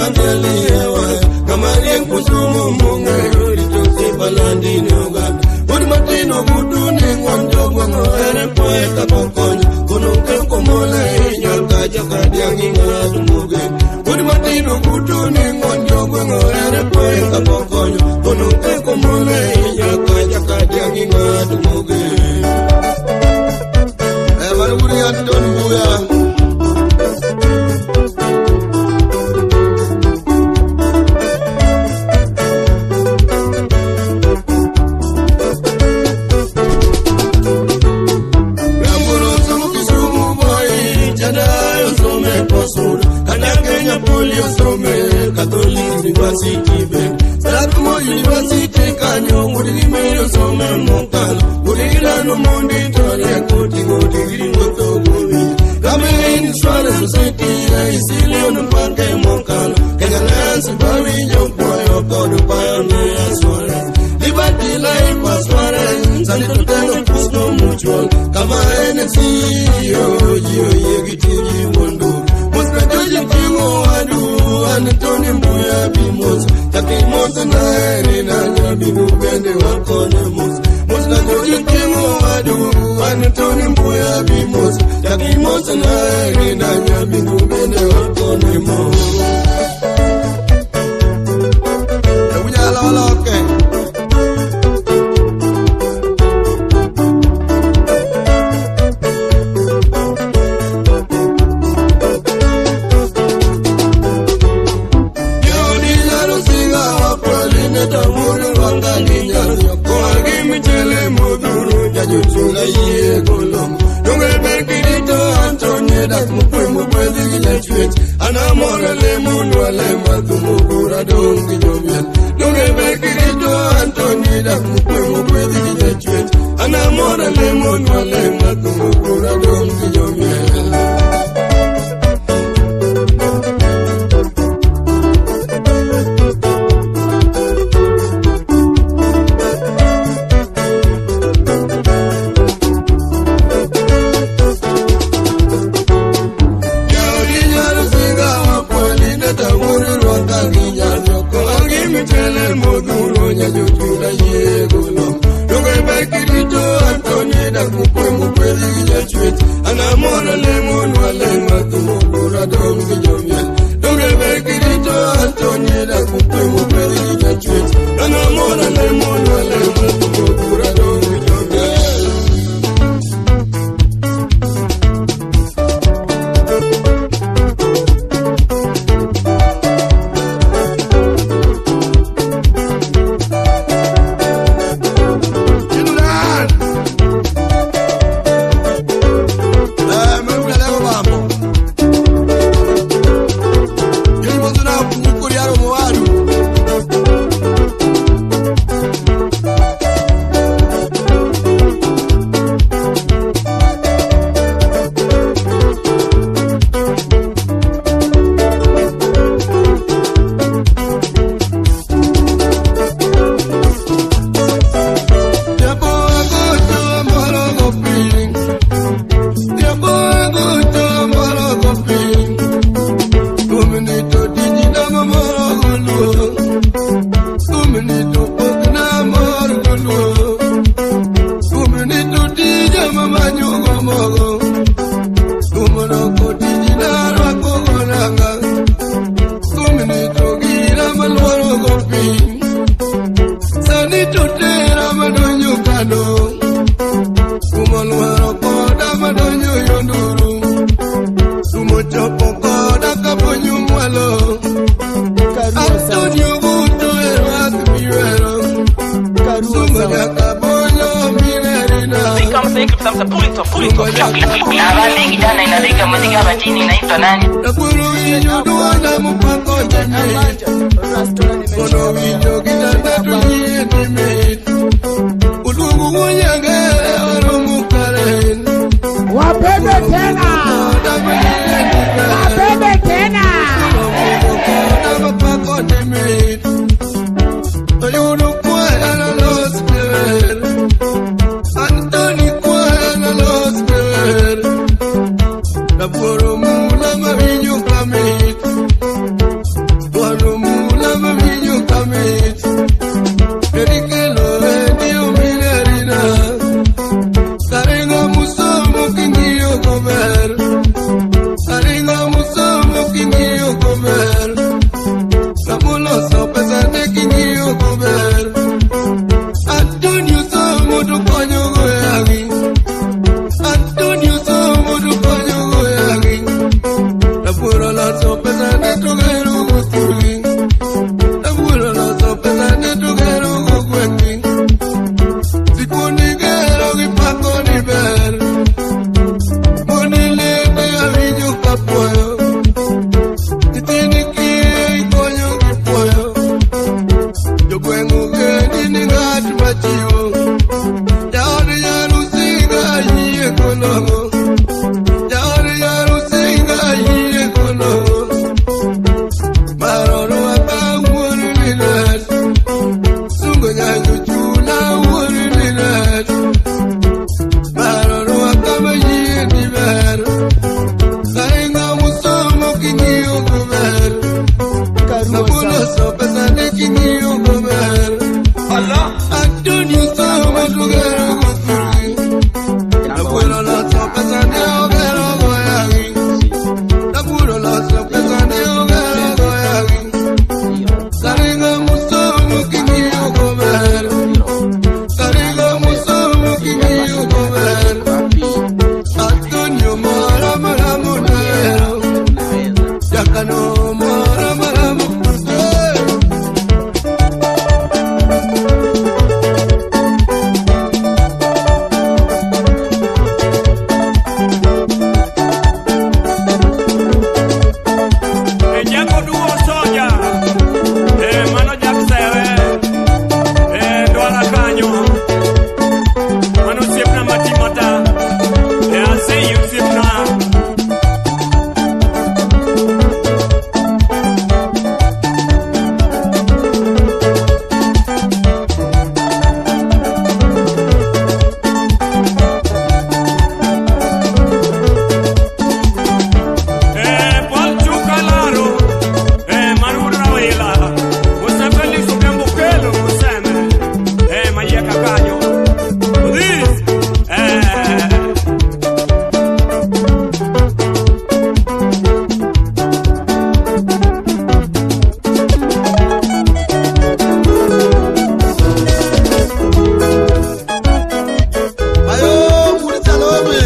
mandeliyewa kamarien kusumu munge ritoke balandini oganda udi matino guduni ngwanjo gwango ere poeta pokonyo kununke komole inyaka jakadiangi ngadu muge udi matino guduni ngwanjo gwango ere poeta pokonyo kununke komole inyaka jakadiangi ngadu muge Uri Anton Buya Ramuro Samu Kisumu Boy Jadayo Some Posur Kanakenya Polio Some Catholic University Ben Saratumo University Kanyo Murimeyo Some Mokal Urigano Mondi Tore Kuti Coming in Swallow City, I see Leon Park and Moncano. Kegalan's Barry, your boy, or God, the pioneer, Swallow. Liberty life was Swallow, and little kind of post no mutual. Come on and see you get you won't do. Most the judge Kimo Adu, and Tony Buya Bimos, Taki Montanay, and I'll be moving the work on the most. Most the judge Kimo Adu, and Tony Buya Bimos. Taki Montanay, and I'll be moving the work on the most. We are all okay. Anamorale munwale matumukura dongi jomiel Nunge bekirito Antoni da kupemu kwezi kijechwet Anamorale munwale matumukura dongi jomiel comer. Samulo so pesa ne kingiyo comer. Antonio so mudu konyo goyagi. Antonio so mudu konyo goyagi. Napuro la so pesa ne tugero gusturi. Napuro la so pesa ne tugero gugwendi. Sikuni gero gipako ni ber. Monile me avinyo kapoyo. Titini kie konyo kipoyo. Yo kwengu geni ni ngati machiwo. Yaori yaru singa hiye konogo. Yaori yaru singa hiye konogo. Maroro waka uwori linet. Sungo nyanyo chula uwori linet. Maroro waka mahiye niver. Sainga musomo kingiyo kumer. Nabulo so pesa ne kingiyo kumer. Allah Antonio so matugero gusturi. Nabulo la so pesa ne ogero goyagi. Nabulo la so pesa ne ogero goyagi. Sainga musomo kingiyo kumer. Sainga musomo kingiyo kumer. Antonio mora mora munero. Yakano mora mora munero. Jago duo soja, mano jak sewe, dwara kanyo, mano siepna matimota, ase yu siepna. Paul Chukalaro, Marura Wela, Usapeli Sugambuquelo, Usame, Mayeka Canyo. This, Ayo, uri salome.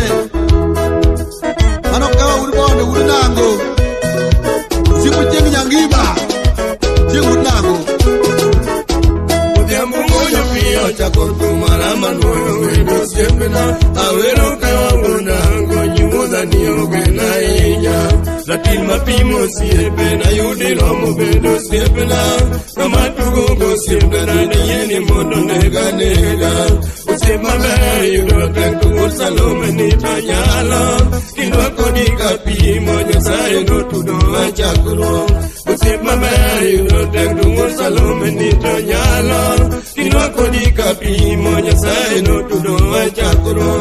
Ano kawa uri bonde, uri nango. Siku jengi nyangiba. Jengi uri nango. Udhiambu moyo pia chako tumara manoyo wendo siembena. Awero kawa unango nyumuza nioge na inya. Latin mapimo siepe na yudi romo bendo siembena. Kama tugongo siembena ni yeni mono nega nega. Usema mei urote kuur salome ni tanyala. Kinwa kodika pimo nyasaye no tudo achakuro. Usema mei urote kuur salome ni tanyala. Kinwa kodika pimo nyasaye no tudo achakuro.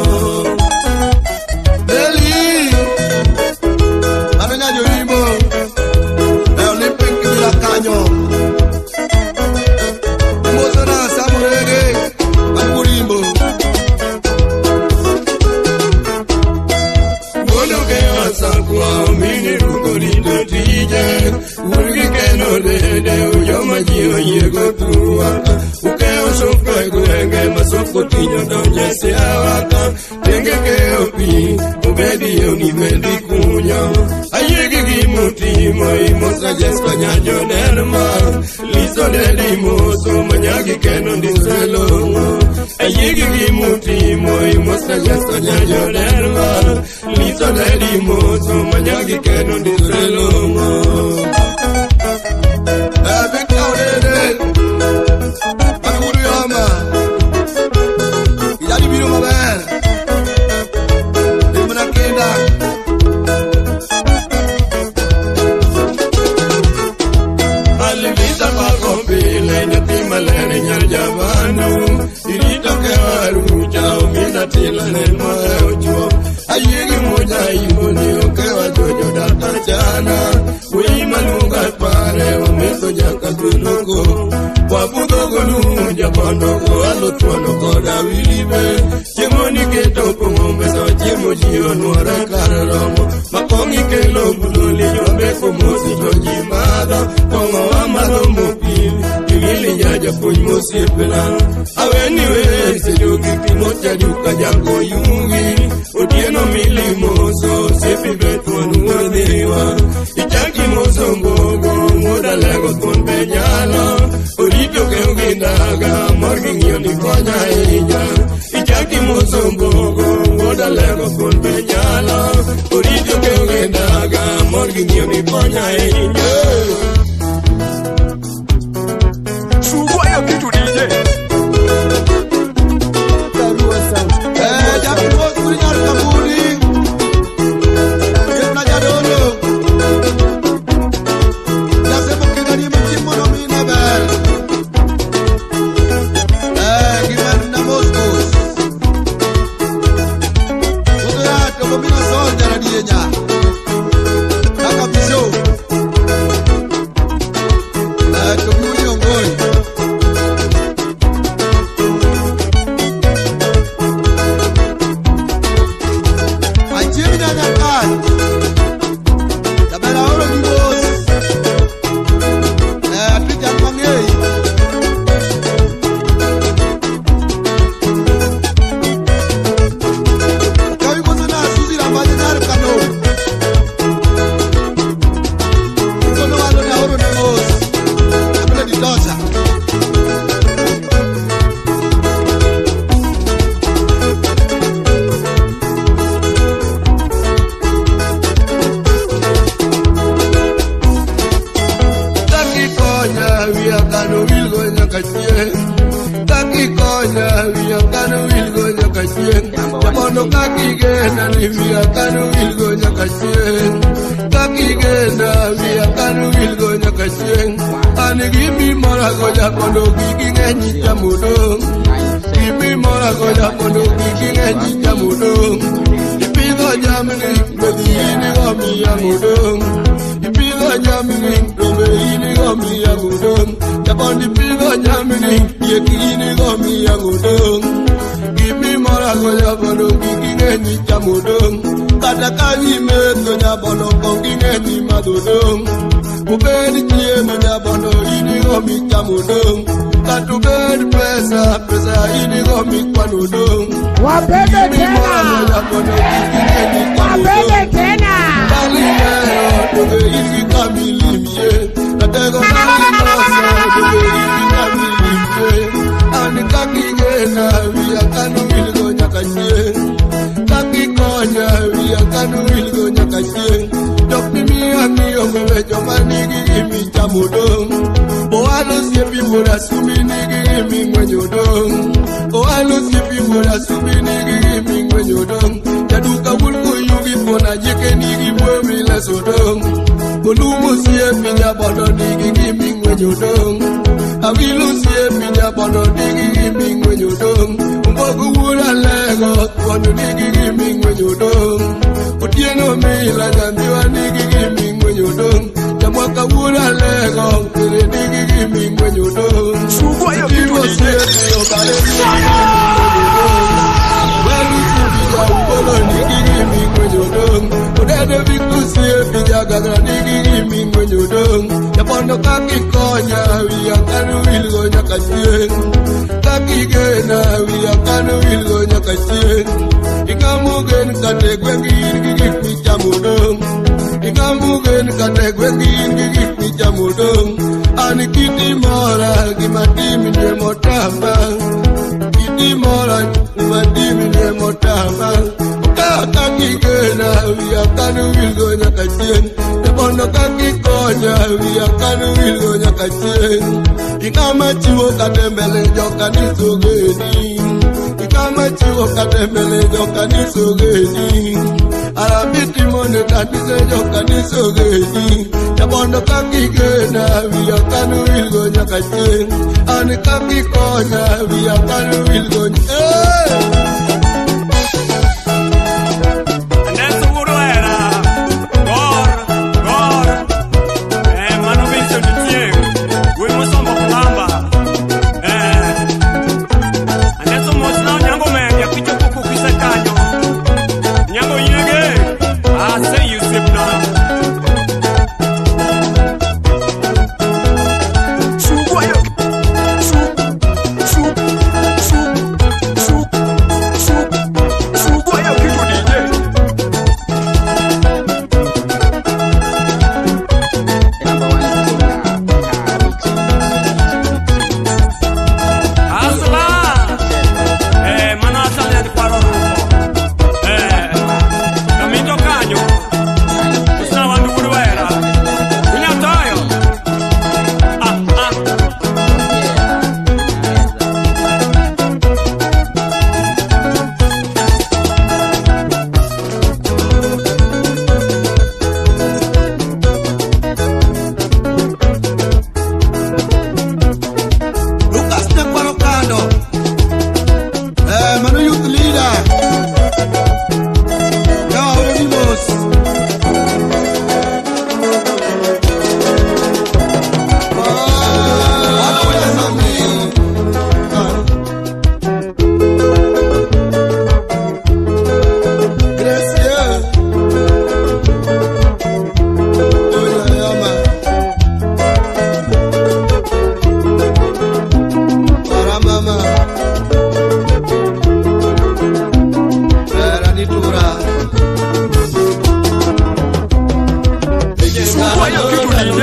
Eli Ananya Joimo Olympic la Canyo Mozona Samurege Angurimbo Wono ke wasakwa mini rugorindo tije Urgi keno dede uyoma jiyo yego tuwaka Ukeo sofka igurenge masoko tinyo donye siawaka Tenge keo pi ubedi yoni mendi kunya Ayegi gimutimo imosa jeska nyanyo nerma Liso dedi moso manyagi keno ndiselongo Ayegi gimutimo imosa jeska nyanyo nerma Liso dedi moso manyagi keno ndiselongo Victor Dede Anuguru Yama Iyali biro maber Dimana kenda Alivisa pakompile Nyatima lene nyarjabanu Irito kewaru Chao mina tila nenma eocho Ayegi moja imoni Okewa jojo data chana Wima lunga pare Wameso jaka tunuko Wabudo golu Japondo go alo tuano koda wilibe Chemoni keto kumombe So chemo jio nuara kararomo Makongi kelo budoli Yombe kumosi joji Kongo amado mopi Kigili jaja kuj mosipela Aweniwe sejuki kimocha juka jango yungi Otieno milimoso sepi betu anuwadhiwa Ichaki moso mbogo Ngoda lego kon penyalo Orito ke ugindaga Morgi ngio ni konya ija Ichaki moso mbogo Ngoda lego kon penyalo Orito ke ugindaga Morgi ngio ni konya ija Chugwa ya kitu DJ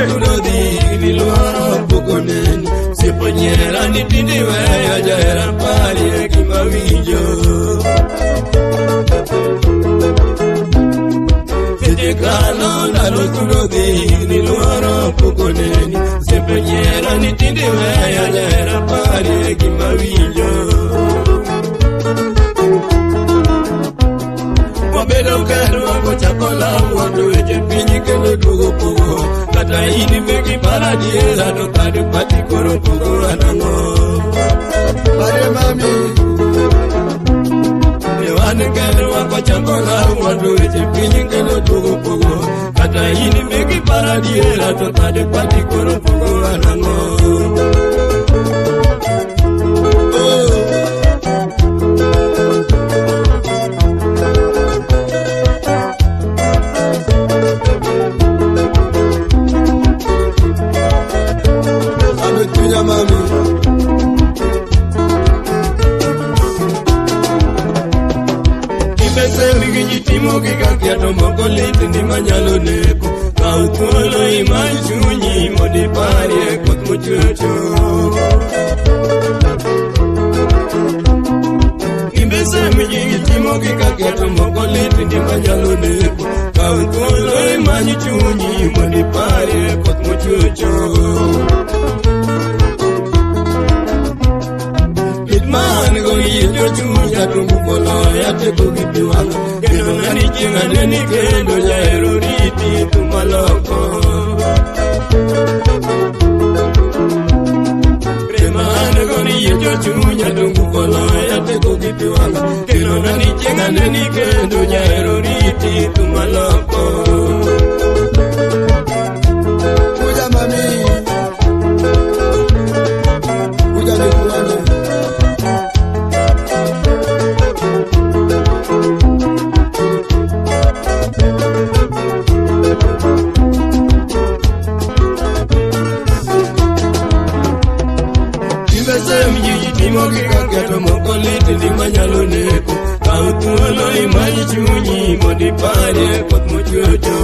Tulodi ni luaro pukoneni Siponyera ni tindi weya Jahera pari kimawijo Kano nalo tulodi ni luaro pukoneni Siponyera ni tindi weya Jahera pari kimawijo Wabedo kero wako chakola Watu weche pinyi kendo dugo pugo Kata ini meki paradiela Dokade pati koro pugo anango Pare mami Ewane kero wako chakola Watu weche pinyi kendo dugo pugo Kata ini meki paradiela Dokade pati koro pugo anango Ni manyalo neko Kautuolo imachunyi Modi pari kot muchucho Imbese miji Timo kikaketo mokoliti Ni manyalo neko Kautuolo imachunyi Modi pari kot muchucho Hitman go yito chunya Tungu kolo ya teko kipiwanga Kendo nani jinga neni kendo Jaero riti tumaloko Kremane go yito chunya Tungu kolo ya teko kipiwanga Kendo nani jinga neni kendo Jaero riti tumaloko Kuja mami Kuja nikuwane Keto mokoliti ni manyalo neko Kautuolo imanyi chunyi Modi pari kot muchucho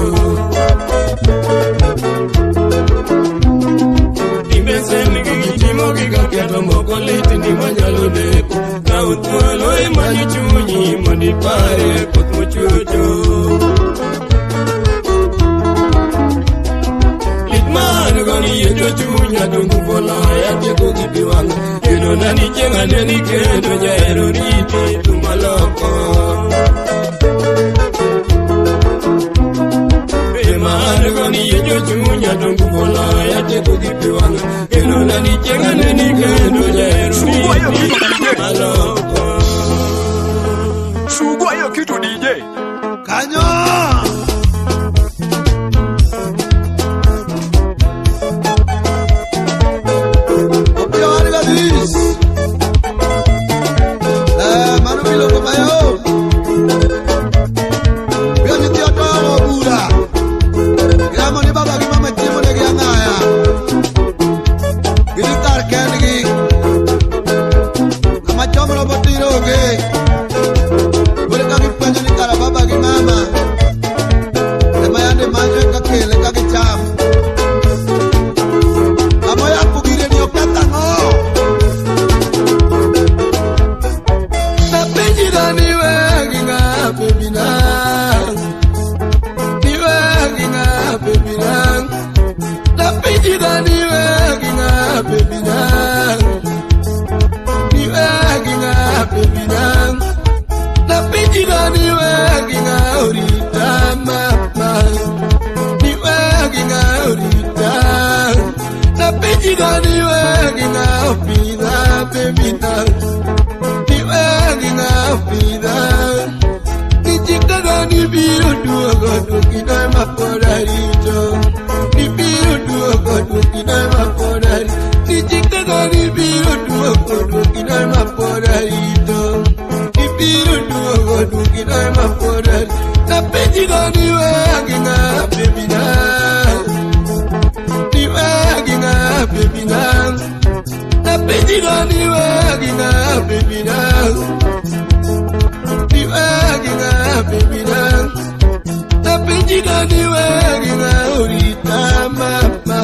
Imbese migitimo keto mokoliti ni manyalo neko Kautuolo imanyi chunyi Modi pari kot muchucho Litman goni yeto chunya Tungu kola ya teko kipiwanga Keno nani jenga neni kendo Jaero riti tumaloko Emane goni yeto chunya Tungu kola ya teko kipiwanga Keno nani jenga neni kendo Jaero riti tumaloko Sugua hiyo kitu DJ Kanyo Manu bilo kumayo Biyo niti oto wa bura Gramo ni baba kimama timo negi angaya Gini tarkengi Nama chomro botiro ge Bule kaki panyo ni kara baba kimama Nema yande manjo kakele kaki chamu Amo ya kugire ni okata no Baby, now, the baby, now, the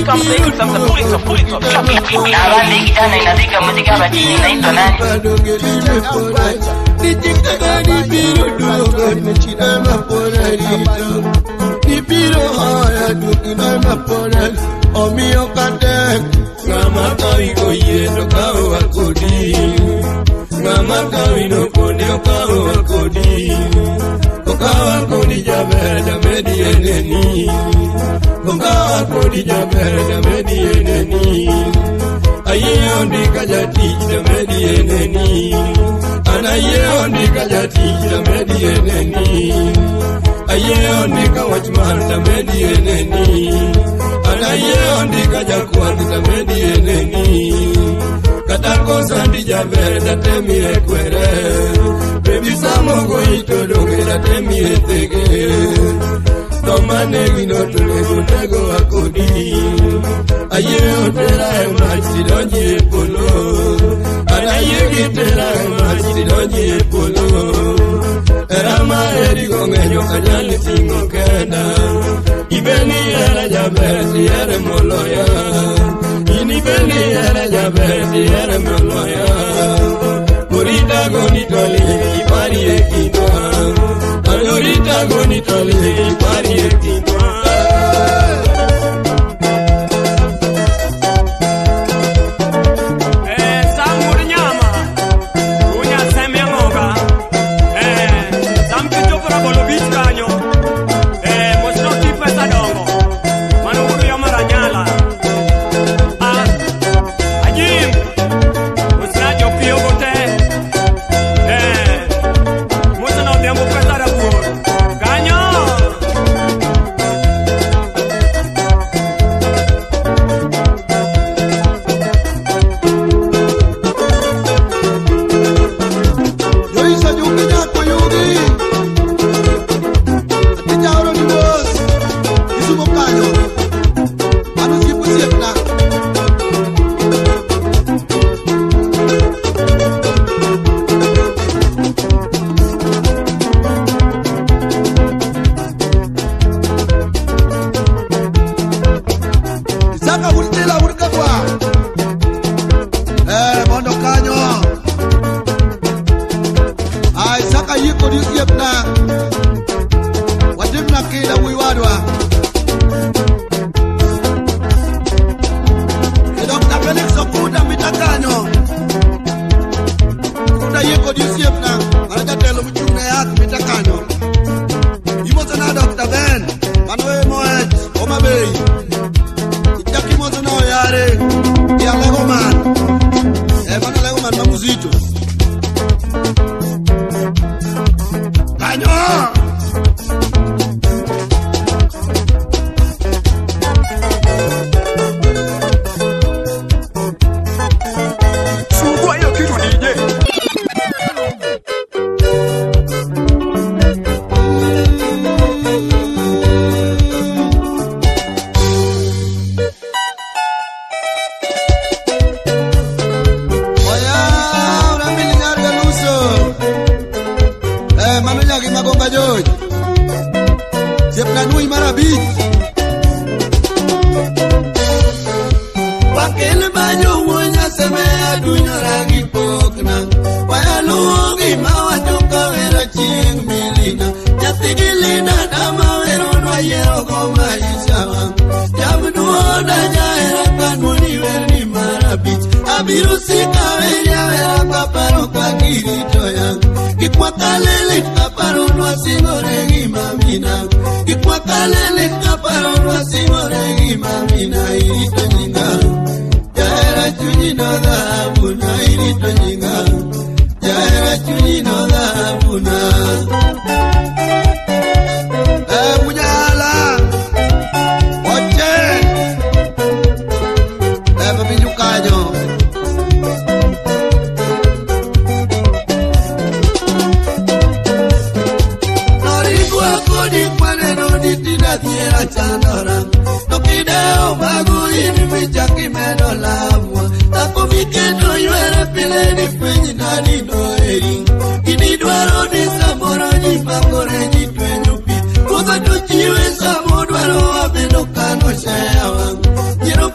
Chiwe sa modwaro abedo kano shayawa. Jiro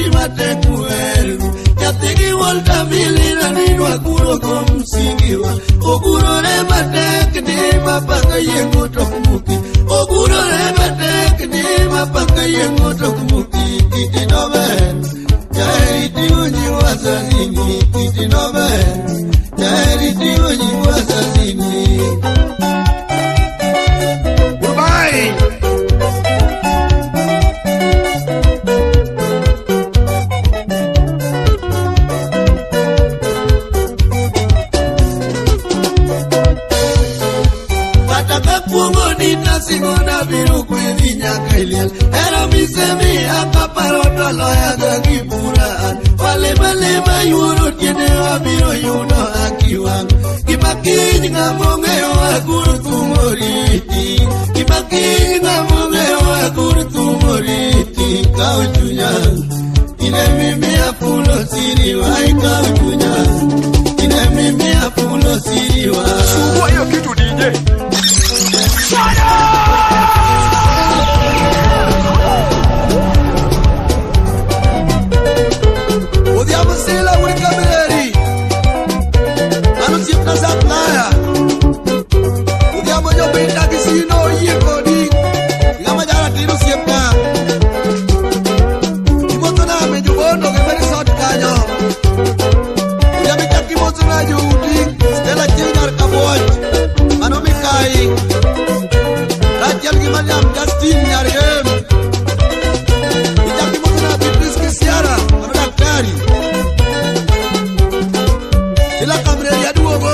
matekueru Yatigi walta milina nidwa kuro kumsingiwa Oguro ne matek ni mapaka yengo tokumuki Oguro ne matek ni mapaka yengo tokumuki Kiti noben Jairi unyi wazazini Kiti noben Jairi unyi wazazini Bye. Sigona biru kwezi nyakeliel Era misemi hapa paroto loya gagipuran Wale mayuro tiene wa biro yuno akiwang Kimakini ngamonge wa kurutu moriti Kimakini ngamonge wa kurutu moriti Kauchunya Ine mimi apulo siriwa Kauchunya Ine mimi apulo siriwa Chukua hiyo kitu DJ Odiamo sila wika beleri Anu siapna saplaya Odiamo nyo benda kisino iye kodi Igama jara tiro siapna Imoto na mejubondo kemeri sot kanyo Odiamo kakimoto na juudi Stella Kilgar kaboy Anu mikai Rachel Gimaliam Justin Yargem Itakimoto na Beatrice Kisiara Anu daktari Ila kamre ya duogo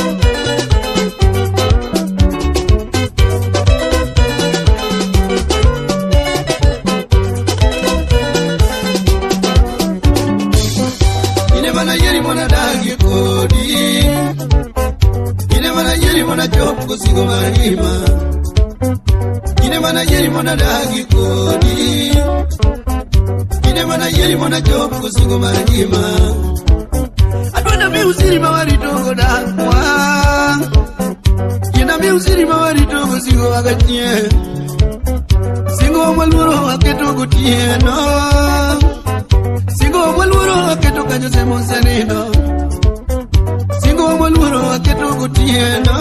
Ine mana yeri mona dagi kodi Ine mana yeri mona chopu sigo marima Ine mana yeri mona dagi kodi Ine mana yeri mona chopu sigo marima Adwana mi usiri mawari togo da wa Yena mi usiri mawari togo sigo wakachie Singo maluro waketogo tieno Singo maluro waketoka jose monsenino Singo maluro waketogo tieno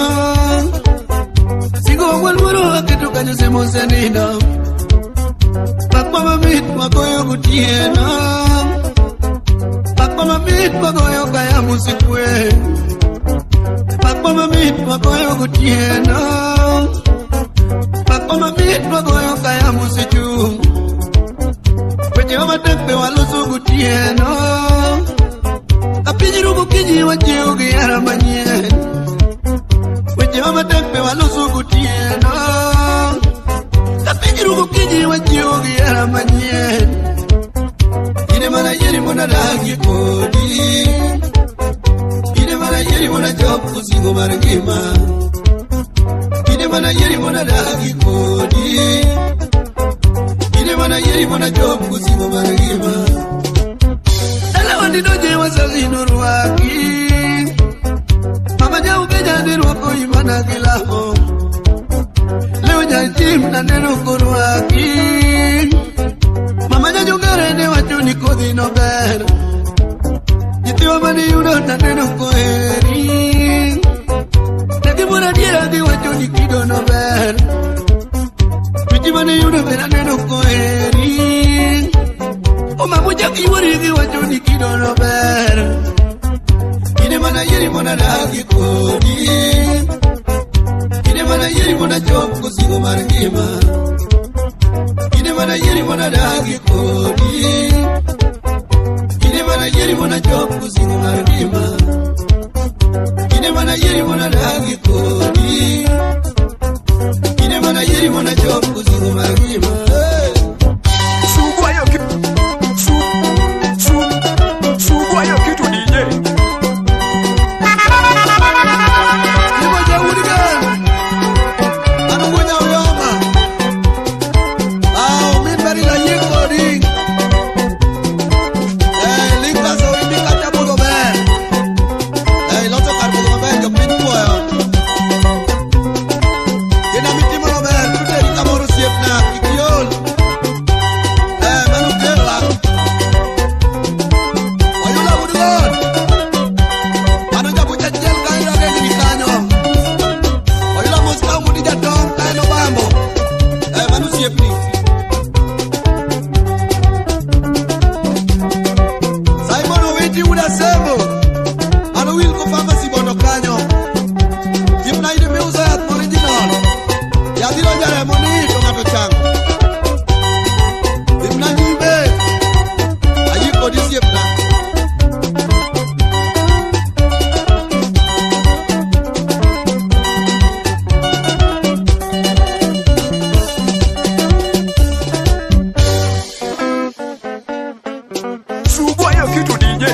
Singo maluro waketoka jose monsenino Pakwa mamit wakoyo kutieno Pakwa mamit wakoyo kaya musikwe Pakwa mamit wakoyo kutieno Pakwa mamit wakoyo kaya musichu Kweche wa matempe walusu kutieno Kapijiru kukiji wachio giyara manye Kweche wa matempe walusu kutieno Kapijiru kukiji wachio giyara manye Ine mana yeri mona dagi kodi Ine mana yeri mona chopu singo margima Ine mana yeri mona dagi kodi Ine mana yeri mona chopu singo margima Dala wandi doje wasazi nuruaki Mama jau keja niru wako imana kilaho Leo jaitim na niru kuruaki Mama jajungare ne wachuni kodi no ber Jitiwa mani yudo na neno koheri Negi mura diera di wachuni kido no ber Pichi mani yudo bera neno koheri O mamuja kiwari di wachuni kido no ber Ine mana yeri mona dagi kodi Ine mana yeri mona chopu sigo margima Ine mana yeri mona dagi kodi Ine mana yeri mona chopu singo margima Ine mana yeri mona dagi kodi Ine mana yeri mona chopu singo margima Chukua hiyo kitu Chukua hiyo kitu DJ Nimo jaurigan Anu mwenye uyoma Min bari la yekodi siempre. Subo hiyo kitu DJ.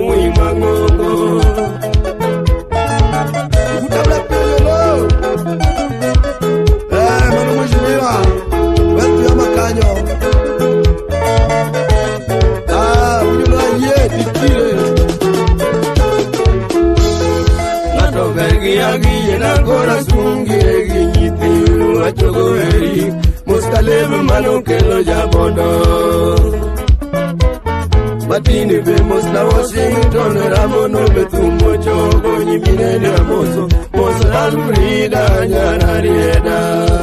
Utabla pelo yena kora sungi ginyiti achogo eri muskalebe mano kelo jabondo Matini vemos la Washington Ramono betumo chogo nyimine ni amoso Mosa alurida nyana rieda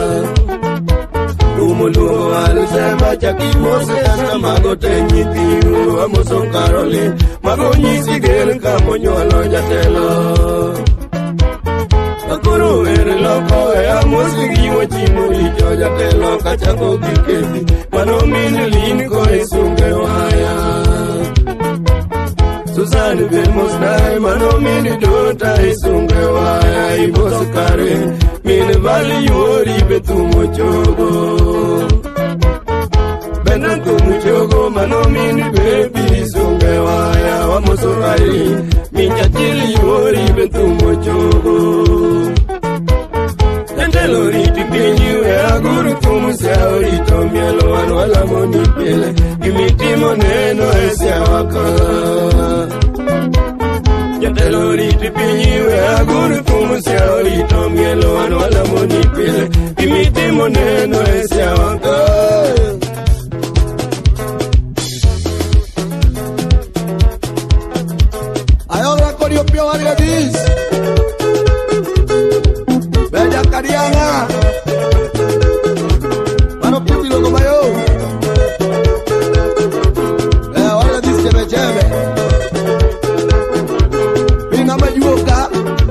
Lumulu alusema chaki mose Asa magote nyiti amoso Caroline Mago nyisi gel kamonyo aloja telo Akuru ere loko amosi giwa chimo ijoja telo Kachako kiketi Manomini linko isunge waya Susani vemos nai mano mini dota isunge waya ibosu kare mini vali yori betumo chogo Benanto muchogo mano mini baby isunge waya wamoso kare minja chili yori betumo chogo Tendelori tipinyiwe aguru tumusea orito mielo wala moni pele Imitimo neno ese wakala Tendelori tipinyiwe aguru tumusea orito mielo wala moni pele Imitimo neno ese wakala Ayora koriopio variadis Bella Cariana Mano puti logo mayo Olha diz que me chame Vinga majuoka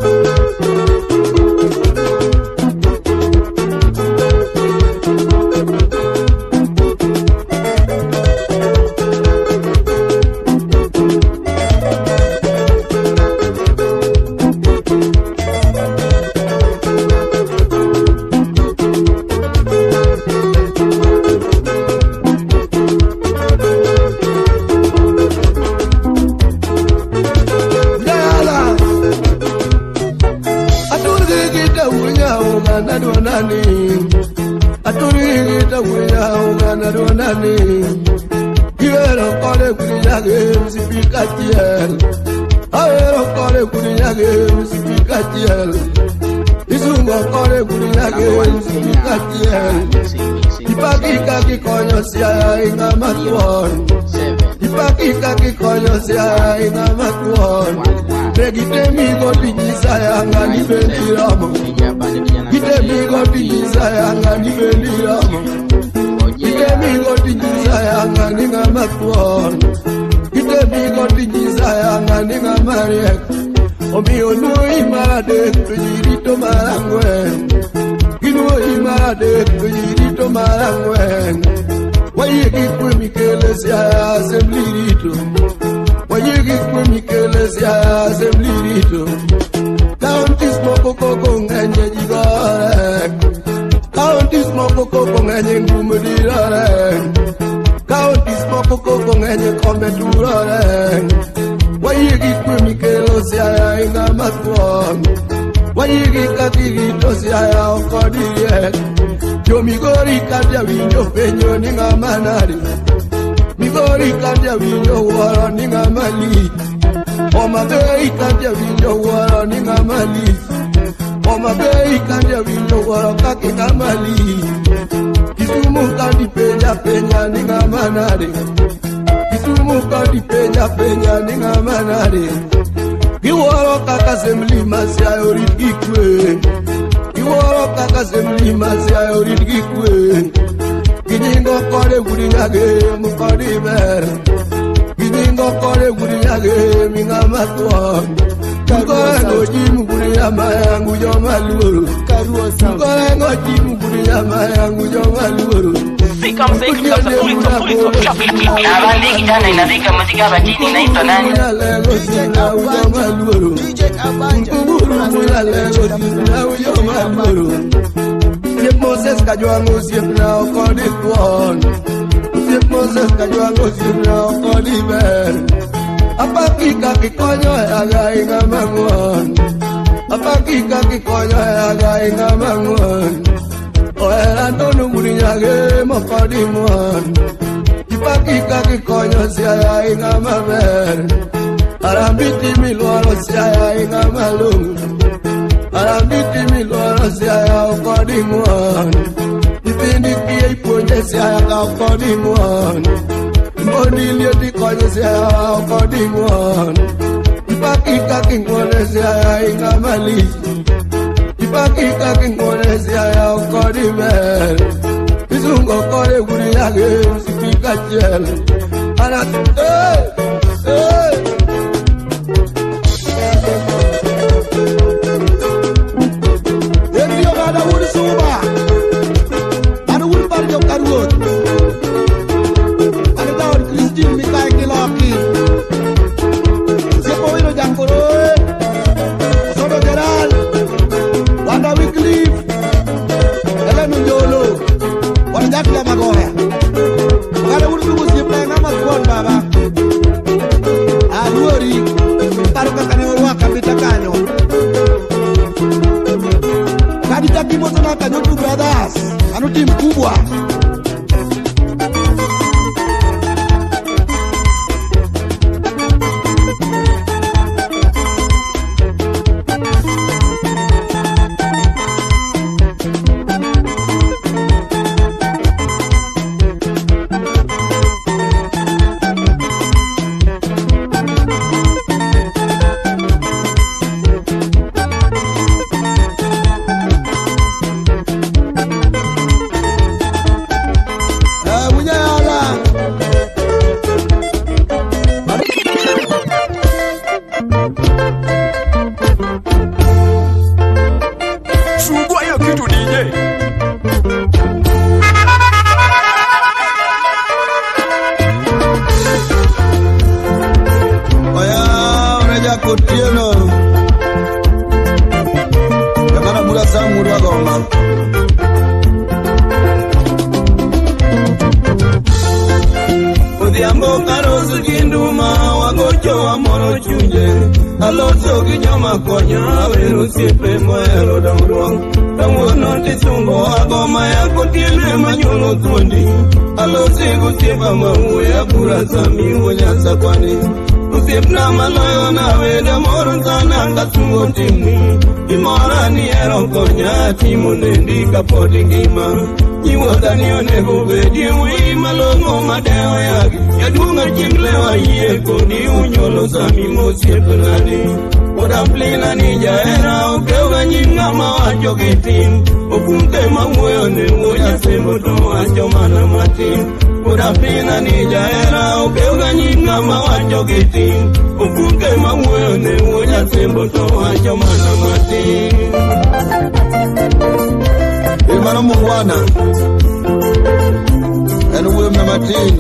Ipakika kikonyo siya ingamatuon Negitemigo dijisayanga nibendiramo Gitemigo dijisayanga nibendiramo Gitemigo dijisayanga ningamatuon Gitemigo dijisayanga ningamariek Omiyo nuoi maradek tujirito marangwen Ginuoi maradek tujirito marangwen Wayegi kwe mikele siya asemblirito Wayegi kwe mikele siya asemblirito Counties moko koko ngenye jigore Counties moko koko ngenye ngumudirore Counties moko koko ngenye kombeturore Wayegi kwe mikele siya ingamatuon Wayegi kakirito siya okodiriek Yo migori kandia winyo penyo ninga manari Migori kandia winyo waro ninga mali Oma bei kandia winyo waro ninga mali Oma bei kandia winyo waro kakika mali Kisumu kandi penya ninga manari Kisumu kandi penya ninga manari Giwaro kaka semli masya yori ikwe Iworo kaka semli masya yori ikwe Kinyingo kore guri nyage mukori ber Kinyingo kore guri nyage minga matwa Mukore ngoji muguri yamaya ngujo maluru Mukore ngoji muguri yamaya ngujo maluru Sika mziki kasa pulito chapiti Abandi kijana inazika muzika batini inaitwa nani? DJ Abanja Siep Moses kajuango siep na okodi tuon Siep Moses kajuango siep na okodi ber Apakika kikonyo aga inga manguan Apakika kikonyo aga inga manguan Oera tonu guri nyage mokodi muan Ipakika kikonyo siya inga maber Arambiti milwaro siya inga malungu Arambiti miloro siya according one. Ipindi kiya iponye siya according one. Bonilio di konya siya according one. Ipakika kingone siya ingamali. Ipakika kingone siya according man. Izungo kore guri yage usipika jel. Anak tim kubwa. Hermano Mungwana and William Martin.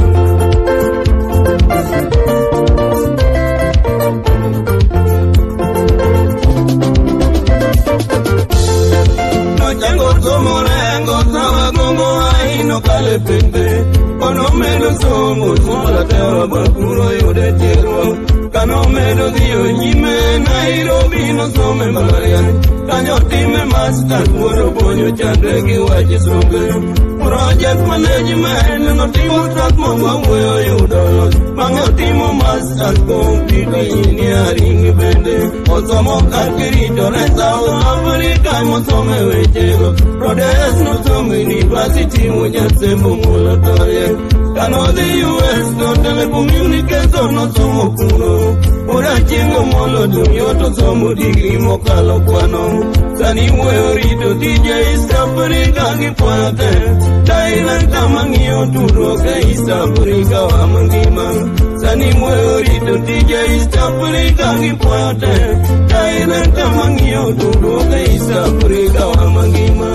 No jango como rengo tava como ahí no cale pende. Kono melo somo sola terra bakuro yo de tierra. Kano melo dio nyime Nairobi no some Marian. Kanyo time master puro ponyo chandegi wachi songe. Project management no timo track mongo weyo yudolos. Mango timo master complete engineering bende. Osomo kakirito na South Africa mo some wechego. Prodes no some university munya sembo molatoye. Kano the US no telecommunication no somo kuno. Ura chingo molo dunyoto somo degree mokalo kwano. Sani weorito DJ East Africa kipote. Thailand tamangio turoke East Africa wa mangima. Sani weorito DJ East Africa kipote. Thailand tamangio turoke East Africa wa mangima.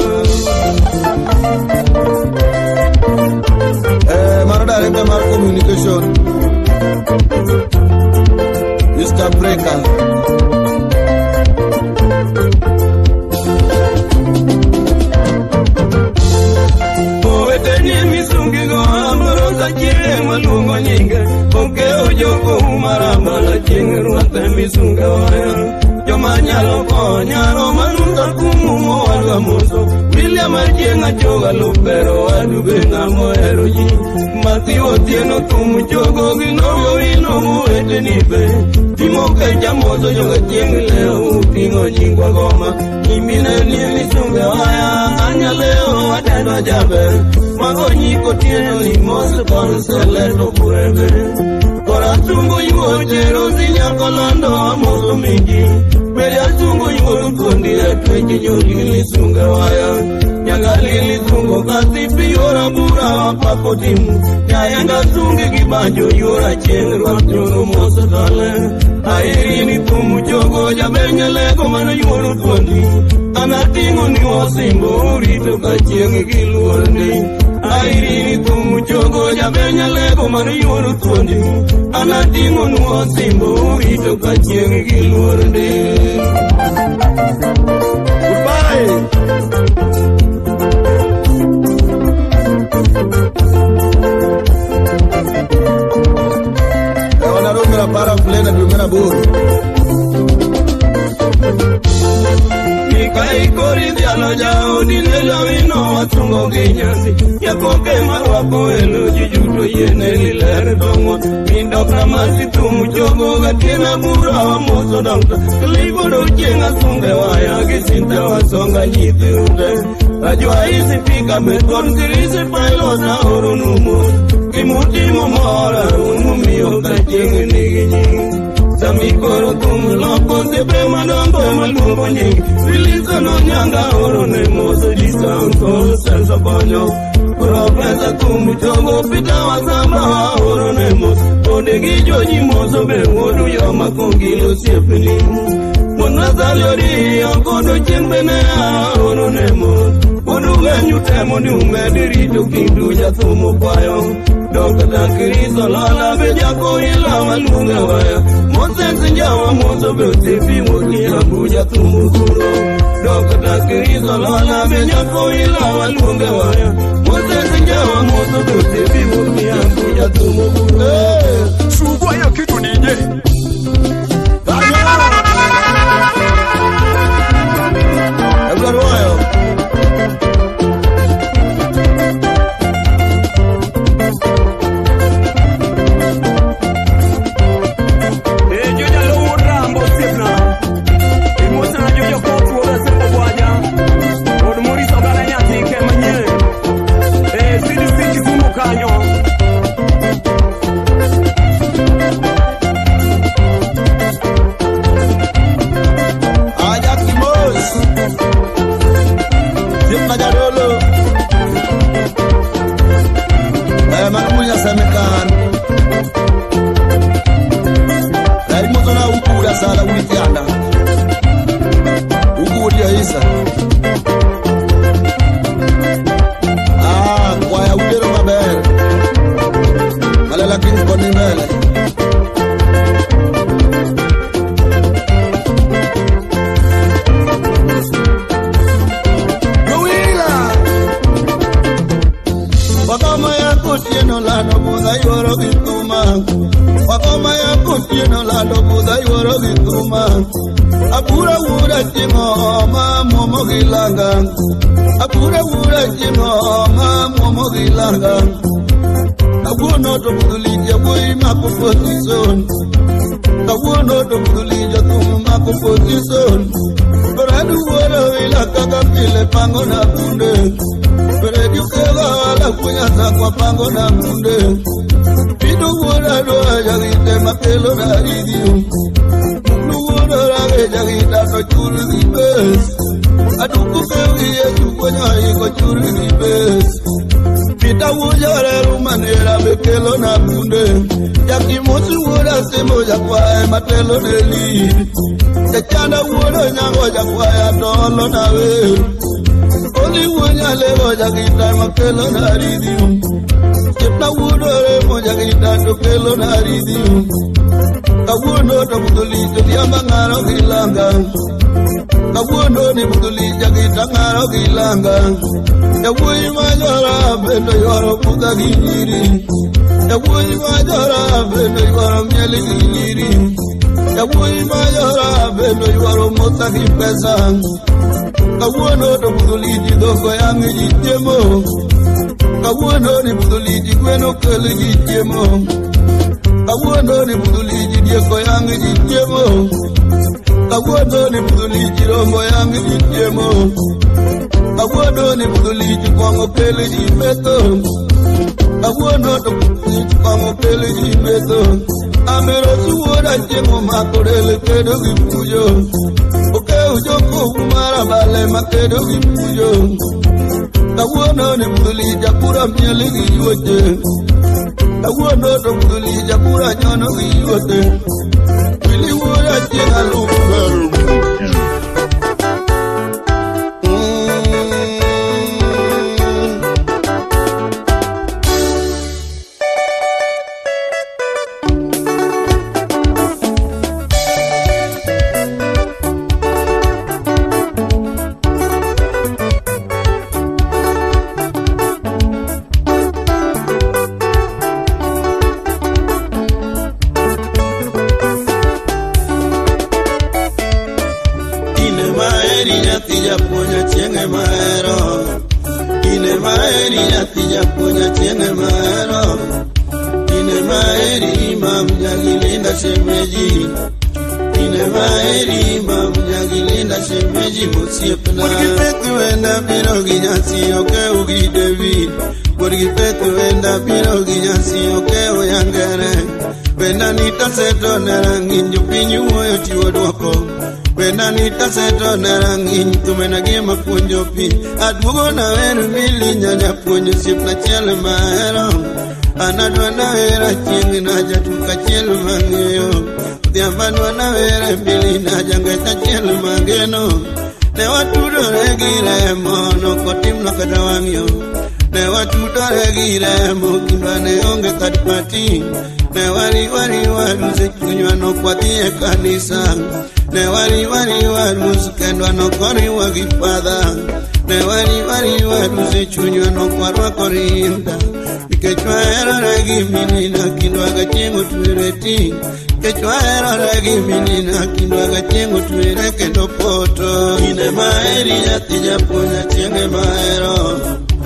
Mara director Mar communication East Africa. Poetenye misungi go amorosa chile malungo nyinga. Onke ojoko umaramba la chingi ruante misunga waya. Yo manyalo ko nyaro manunga kumumo walwa mozo. Familia majenga joga lupero adube ngamo eroji Matio tieno tumu jogo ginogo ino muete nibe Timo ke jamozo joga tieng leo pingo jingwa goma Imine nili sunge waya anya leo adeno jabe Mago nyiko tieno limose pansele to burebe Kora tungo yuo jero zinyako lando amozo mingi Beli atungo yuo kundi etweji nyuli sunge waya Nyagali tungo kasipi yora bura wapako timu Nyayanga tungi kibanjo yora chenru atyono mosa dale Airi ni tumu jogo jabenye lego mana yoro tuandi Anatingo ni wasimbo urito kachengi kiluandi Airi ni tumu jogo jabenye lego mana yoro tuandi Anatingo ni wasimbo urito kachengi kiluandi Goodbye. Para plena primera burro Mikai corridia lo yao dinelo vino atungo ginyasi Yakoke marwako elo jujuto yeneli lere dongo Mindo kramasi tumu jogo gatina bura wa mozo dangta Kaliboro jenga sunge waya gisinte wasonga nyite ute Rajwa isi pika beton kirisi pailo na urunumu Kimutimo mora unumio kachengi nigi Samikoro tumuloko sepe madambo malumbo nyingi Rilizo no nyanga orone mozo disanko senso bonyo Profesa tumuchogo pita wasamba orone mozo Odegi joji mozo be wodu yo makongilo siepini Monazaliori yokodo chenbene orone mozo Odu genyu temo ni umedirito kindu jatumo kwayo Dokta Kristo lala bejako ila walunga waya Moses njawa mozo beutifi woki abuja tumukuro Dokta Kristo lala bejako ila walunga waya Moses njawa mozo beutifi woki abuja tumukuro Subwa ya kitu nije Edward Royal Kawuono to buduliji doko yangi jichemo. Kawuono ni buduliji gweno kele jichemo. Kawuono ni buduliji dieko yangi jichemo. Kawuono ni buduliji rombo yangi jichemo. Kawuono ni buduliji kwango kele jimeto. Kawuono to buduliji kwango kele jimeto. Amero suwoda chemo makorele kedo gipujo. Oke ujoko kumara bale makedo gipujo. Kawuono ni buduliji apura miele giyote. Kawuono to buduliji apura nyono giyote. Wili woda chena luparu. Seto narangin jupinyu moyo tiwo dwoko. Wena nita seto narangin tumena gima punjo pi. Admugo na weru mili nyanya punjo sip na chele mahero. Anadwa na wera chingi na jatuka chele mangeyo. Diambanwa na wera mili na jangeta chele mangeno. Ne watudo regire mono kotim na kadawangyo. Ne watudo regire mo kimbane onge kadipati. Ne wari waruze kunywa no kwatie kanisa. Ne wari waruze kendwa no kori wagifadha. Ne wari waruze chunywa no kwarwa korinda. Nikechwa ero regi minina kindwa gachengo tuireti. Kechwa ero regi minina kindwa gachengo tuire kendo poto. Ine maeri yati japunya chenge maero.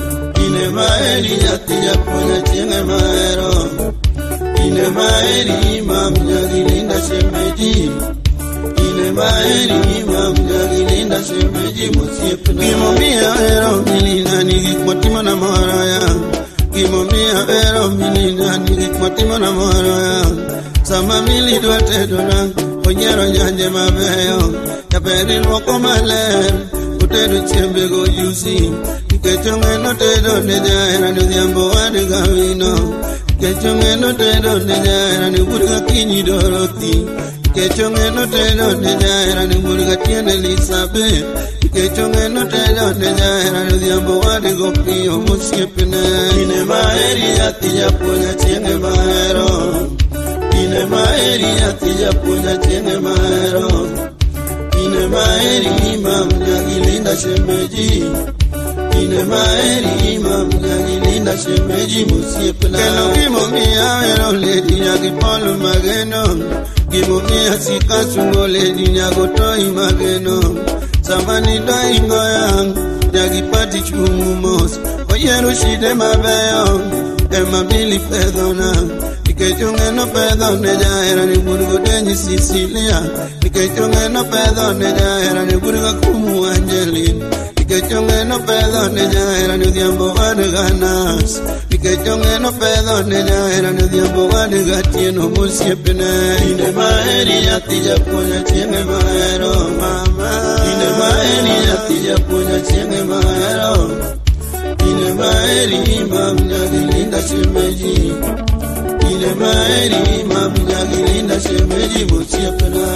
Ine maeri yati japunya chenge maero. Ine maeri imam jagilinda shemeji. Ine maeri imam jagilinda shemeji musiepna. Kimomia ero milina nigikwatima na maraya. Kimomia ero milina nigikwatima na maraya. Sama mili duate dona onyero nyanje mabeyo. Yaperi lwoko maler utedu chembego yusi. Kechonge no tedo nejaera nudhiambo wadigawino. Kechonge no tedo nejaera ni burga kinyi doroti. Kechonge no tedo nejaera ni burga tiene Elizabeth. Kechonge no tedo nejaera ni dhiambo wadigo piyo musiepne. Ine maeri ati japunya chenge maero. Ine maeri ati japunya chenge maero. Ine maeri imam jagilinda shemeji. Ine maeri imam jagilinda shemeji musiepna. Kelo kimomia ero ledi nyagipolo mageno. Kimomia sikasungo ledi nyagotoi mageno. Samani doi ngoyang nyagipati chungu mos. Oyeru shide mabeyo ema bili pedona. Nikechonge no pedone jaera ni burgo denyi Sicilia. Nikechonge no pedone jaera ni burgo kumu Angelin. Nikechonge no pedone jaera ni dhiambo wadiganas. Nikechonge no pedone jaera ni dhiambo wadigatieno musiepne. Ine maeri yati japunya chenge maero mama. Ine maeri yati japunya chenge maero. Ine maeri imam jagilinda shemeji. Ine maeri imam jagilinda shemeji musiepna.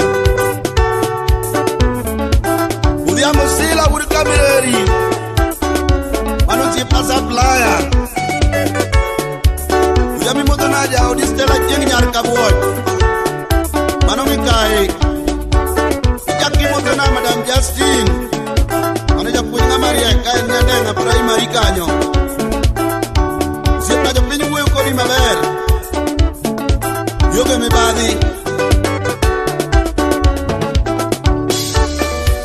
Udhiambo sila urikamireri Manuti plaza playa Udhiambi motonaja odistela jengi nyarka buot Manomikai Ijaki motona Madam Justine Manaja punya Maria kaya nyanenga primary kanyo Siapa jo pinyu uwe ukori maber Yoge mebadi Tani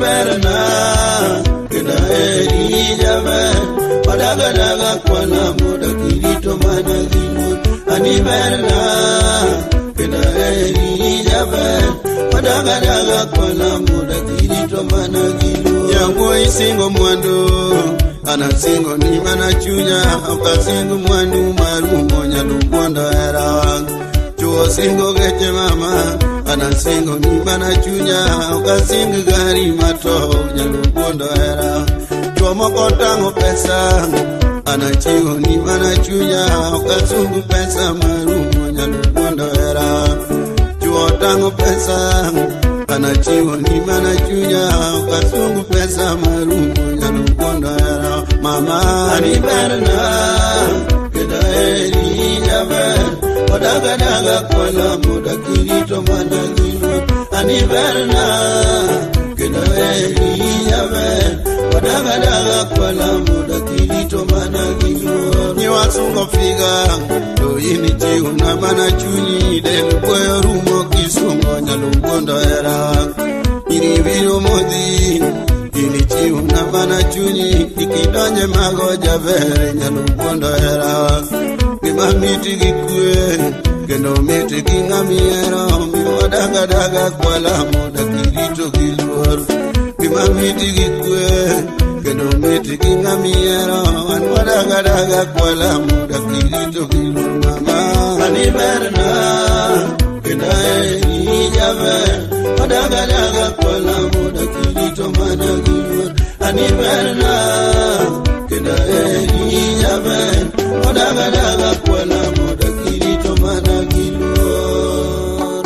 berna kena eri jave padaga daga kwana muda kirito mana gimur ani berna kena eri jave padaga daga kwana muda kirito mana gimur yango isingo mwando ana singo ni mana chunya akasingo mwandu marumo nyalukwanda era chuo singo geche mama ana singo ni mana chunya akasingo gari mato nyalukwanda era chuo moko tango pesa ana chigo ni mana chunya akasungu pesa marumo nyalukwanda era chuo tango pesa ana chigo ni mana chunya akasungu pesa marumo nyalukwanda era mama ani berna keda eri jave padaga daga kola muda kirito mana gino ani berna keda eri jave padaga daga kola muda kirito mana gino ni wasungo figa to yini ti una mana chuni del boyo rumo kisungo nyalukwanda era iri viro modi inichi una bana chuni ikidonye mago javere nyalukwanda era nimamiti gikwe kendo miti gingamiero miwadaga daga kwala muda kirito gilwar nimamiti gikwe kendo miti gingamiero anwadaga daga kwala muda kirito gilwar mama ani berna kenda eri jave padaga daga kwala muda kirito mana gilwar ani berna kenda eri jave padaga daga kwala muda kirito mana gilwar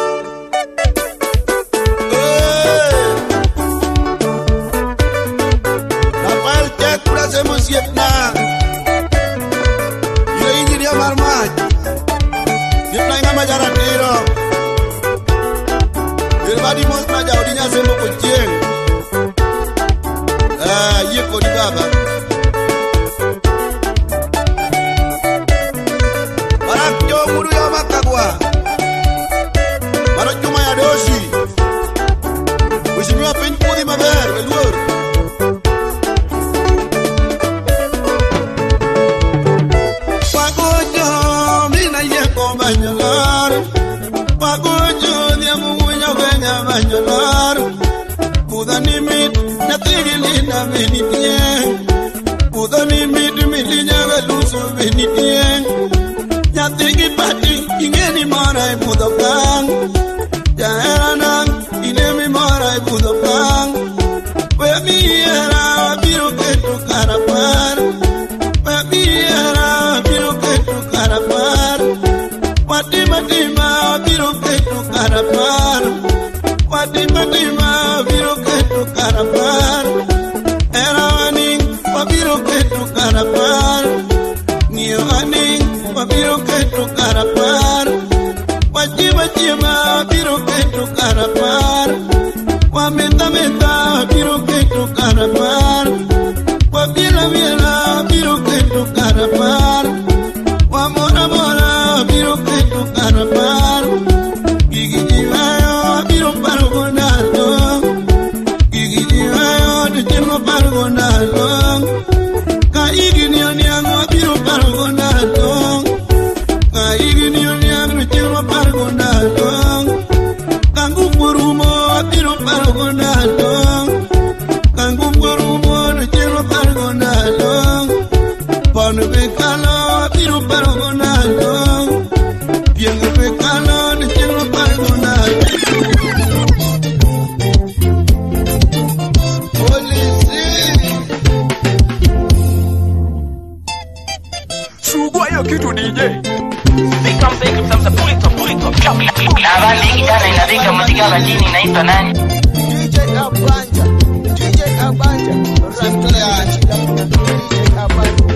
Rafael Check pura se mosietna yo injinia marmaj sietna inga majara tiro Badi mostra jaudinya sembo kucing. Ye kodi baba. Barak jo muru ya makagwa. Barak cuma ya dosi. Usimwa pen pudi maber belur. Pagojo mina ye ko banyalar. Pagojo dia mungunya banyalar Udani mit natigi lina benitien Udani mit milinya galuso benitien Yatigi pati ingeni marai budokang Jaheranang inemi marai budokang Wemi era biro ketu karapar Wemi era biro ketu karapar Matima biro ketu karapar Matima biro ketu karapar Erawaning biro ketu karapar Ngiwaning biro ketu karapar Matima biro ketu karapar Wameta biro ketu karapar Wabila biro ketu karapar Wamora biro ketu karapar Gigi jiwayo biro pargonalo Gigi jiwayo de tengo pargonalo Ka igi ni oniango biro pargonalo Ka igi ni oniango de tengo pargonalo Kangu purumo biro pargonalo Kangu purumo de tengo pargonalo Pano bekalo biro pargonalo Piengo pecalo de tengo pargonalo Sugua kitu DJ. Habari kijana inadika muziki batini inaitwa nani? DJ Abanja. DJ Abanja.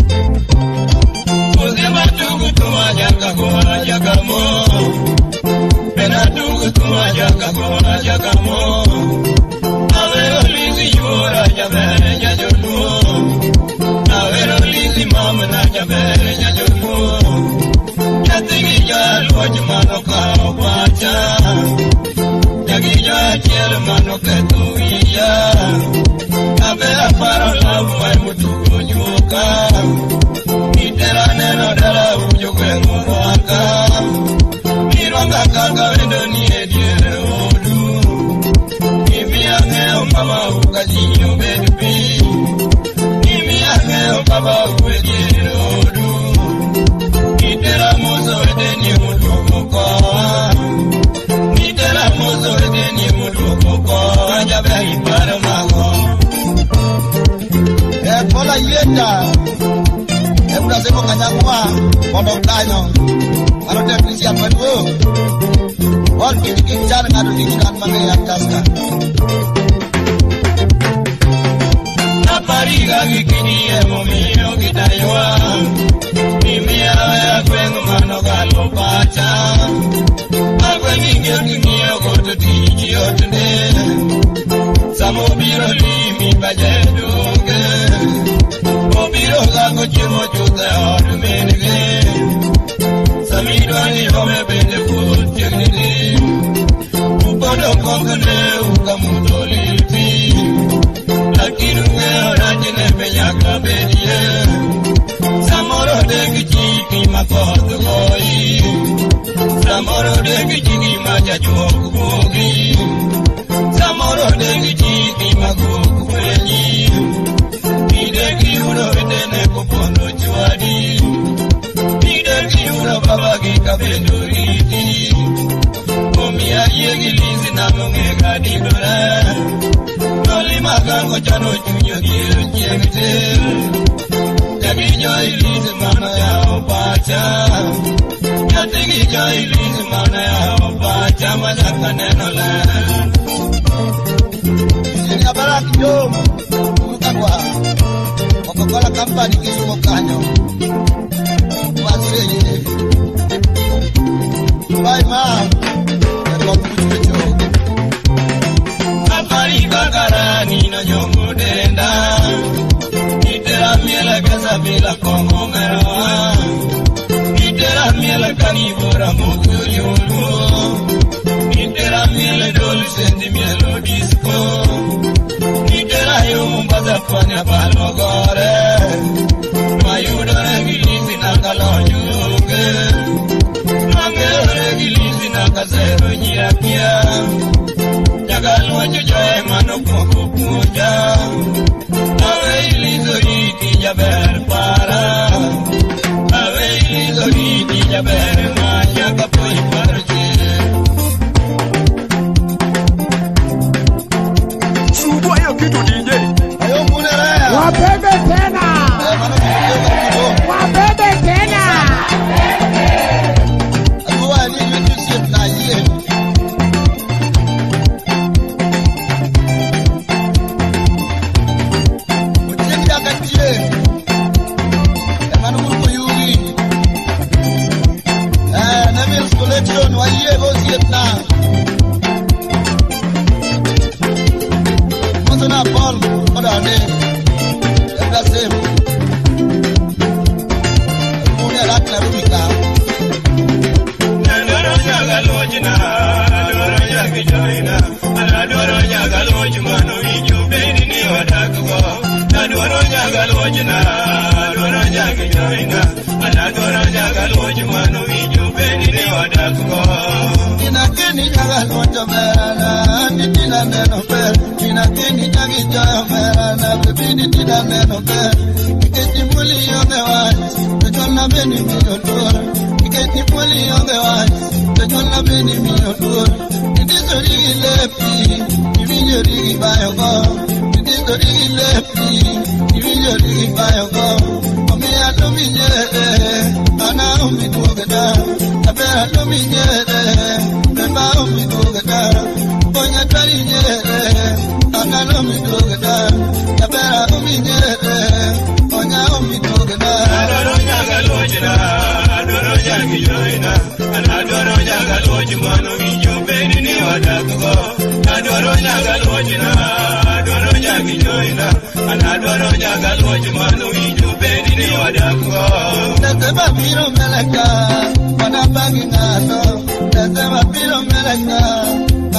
Uzima tugu tuwajaka kwa jagamo Pena tugu tuwajaka kwa jagamo Awero lizi yura jabere jajumu Awero lizi mama na jabere jajumu Yatigi jalu wajumano ka wacha Yagi jachiel mano ketu iya Abera para la mai mutu nyuka. Itera neno dala ujo kwengo waka. Mironga kanga wendo ni ediere odu. Imi angeo mama ukajinyo bedupi. Imi angeo baba uediere odu. Itera mozo edeni mutu koko. Itera mozo edeni mutu koko. Ajabe ipara mago. Pola yenda. Ebuda sebo kanyangwa. Pondok danyo. Arote polisi apa dulu? Wal kiki cara ngadu dikan mana yang taska. Napari gagi kini emomi kita yuwa. Mimi ya kwengu mano galo pacha. Aku ingin kini aku tuti otne. Samo biro limi bajeduge. Obiro gago chimo juta ormenege. Samidwani home bende kutyegni. Upodo kongane ukamudolilpi. Lakini ungeo rajine penyaka bedie. Samoro degi chiki makoto goi. Samoro degi chiki majajuoku bogi. Samoro degi chiki makuku kwenyi. Idegi uno edene kupono chwadi. Baba gika benduriti Omia yegi lizi na mongega didore Noli magango chano chunyo giru chemite Yagi joy lizi mana ya opacha Yatigi joy lizi mana ya opacha Majaka neno le Sini abaraki jomu Mukakwa Coca-Cola Company kisumo kanyo Bye, mom. Apari kakarani na jongo denda. Itera miela kasa bila kongo merawa. Itera miela kanibora moku yulu. Itera miela dolu sendi mielo disco. Itera yumbaza fanya balogore. Mayudore gilisi nakalonyuge. Gilizi na kasero nyapia Nyagalwa jojoe mano koko puja Awe ilizo hiti jaber para Awe ilizo hiti jaber manya kapoi parche Sugua hiyo kitu DJ. Ayo munerea Wabebe tena. Wabebe tena.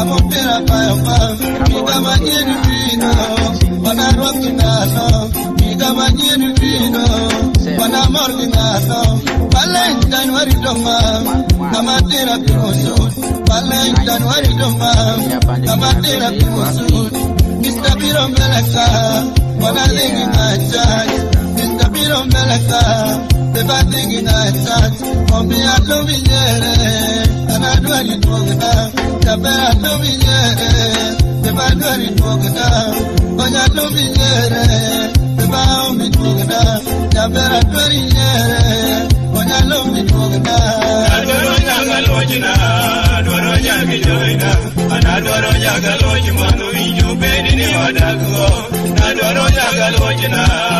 Kamopera Payoma, Migamajin Vino, Panarokinano, Migamajin Vino, Panamorginano, Palen January Doma, Namatera Pirosu, Palen January Doma, Namatera Pirosu, Mr. Piro Melaka, Panaling in a church, Mr. Piro Melaka, the batting in a church, on the Aluminere, and I do it for the bad Aluminere, the bad Wogada, on Aluminere, the Baumi Wogada, the bad Wogada, on Aluminere, Adorojagaloina, Adorojagaloina, and Adorojagaloina, you bed in your dago, Adorojagaloina,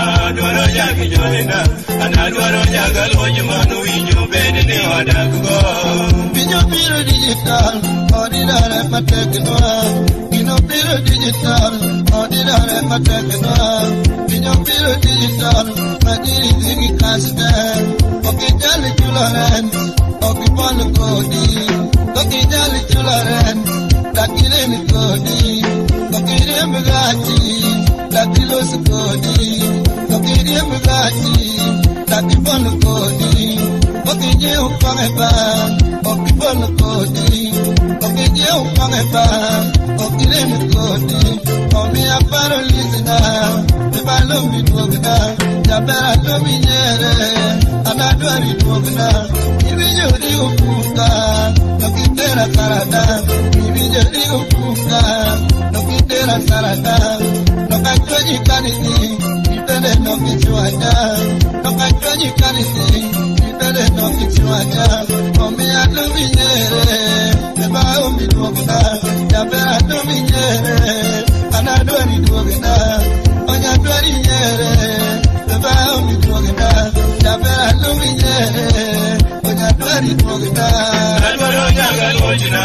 Adorojagaloina, and Adorojagaloina, you bed in your dago. Pino Piro digital, ordinary Patekino, Pino Piro digital, ordinary Patekino, Pino Piro digital, Madiri Ziggy Castel, okay, Jolly Tularent, okay, Polo Cody, okay, Jolly Tularent, Takilemi Cody, okay, Remugati, Takilos Cody, okay, Remugati, Takipolo Cody, okay, Joe Pangeba, okay, Polo Cody, okay, Joe Pangeba, okay, Remi Cody, oh, me a parolizina, the Balumi Dogna, the Baradominere, and I do it Dogna, even you do Puka, looking there at Sarada, even you do Puka, looking there at Sarada, look at Johnny Kennedy, you better not get you a dog, look at Johnny Kennedy, you better not get you a dog, oh, me a Luminere, the Balumi Dogna, the Baradominere, and I do it Dogna, on your bloody yere, the Balumi Dogna, the Baradominere, on your bloody Dogna, Adorojagaloina,